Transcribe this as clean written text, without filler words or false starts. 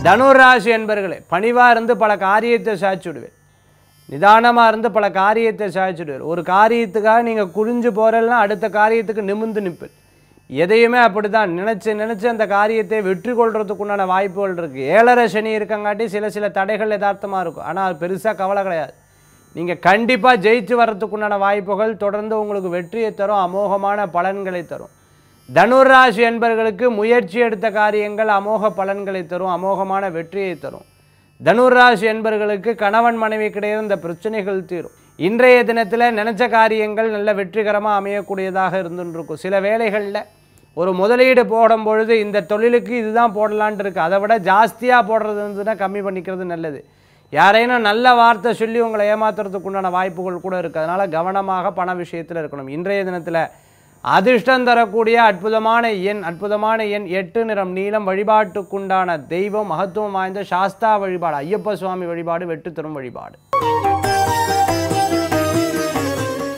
தனுராசி என்பர்களே, பணிவாக இருந்து பல காரியத்தை சாதிச்சுடுவேன். நிதானமாக இருந்து பல காரியத்தை சாதிச்சுடுவேன். ஒரு காரியத்துக்காக நீங்கள் குனிஞ்சு போகிறேன்னா அடுத்த காரியத்துக்கு நிமிர்ந்து நிற்பேன். எதையுமே அப்படி தான் நினச்சி அந்த காரியத்தை வெற்றி கொள்றதுக்குண்டான வாய்ப்புகள் இருக்குது. 7.5 சனி இருக்கங்காட்டி சில தடைகள் யதார்த்தமாக இருக்கும். ஆனால் அது பெருசாக கவலை கிடையாது. நீங்கள் கண்டிப்பாக ஜெயிச்சு வர்றதுக்குண்டான வாய்ப்புகள் தொடர்ந்து உங்களுக்கு வெற்றியை தரும், அமோகமான பலன்களை தரும். தனுராசி என்பர்களுக்கு முயற்சி எடுத்த காரியங்கள் அமோக பலன்களை தரும், அமோகமான வெற்றியை தரும். தனுராசி என்பர்களுக்கு கணவன் மனைவி கிடையாது இந்த பிரச்சனைகள் தீரும். இன்றைய தினத்தில் நினச்ச காரியங்கள் நல்ல வெற்றிகரமாக அமையக்கூடியதாக இருந்துருக்கும். சில வேளைகளில் ஒரு முதலீடு போடும் பொழுது இந்த தொழிலுக்கு இதுதான் போடலான்ட்டு இருக்குது, அதை விட ஜாஸ்தியாக போடுறது இருந்துன்னா கம்மி பண்ணிக்கிறது நல்லது. யாரையும் நல்ல வார்த்தை சொல்லி உங்களை ஏமாத்துறதுக்கு உண்டான வாய்ப்புகள் கூட இருக்குது. அதனால் கவனமாக பண விஷயத்தில் இருக்கணும். இன்றைய தினத்தில் அதிர்ஷ்டம் தரக்கூடிய அற்புதமான எண் 8 நிறம் நீலம். வழிபாட்டுக்குண்டான தெய்வம் மகத்துவம் வாய்ந்த சாஸ்தா வழிபாடு, ஐயப்ப சுவாமி வழிபாடு வெற்றி தரும் வழிபாடு.